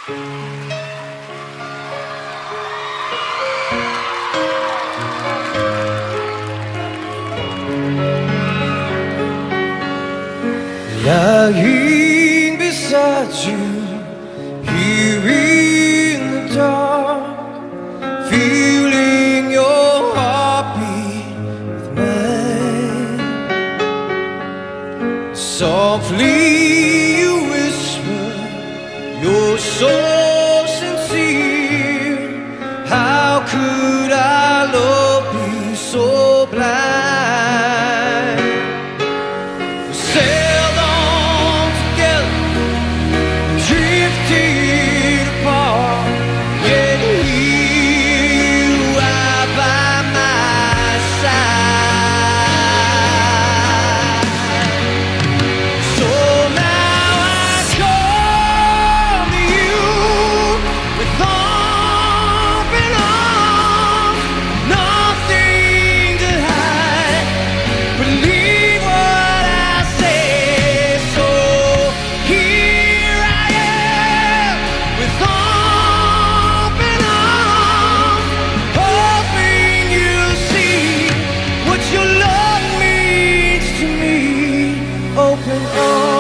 Lying beside you, here in the dark, feeling your heartbeat with mine. Softly you whisper, you're so sincere. How could our love be so blind? We sailed on together, drifted apart, yet here you are by my side. So now I come to you with open arms, nothing to hide. Believe what I say. So here I am with open arms, hoping you'll see what your love means to me. Open arms.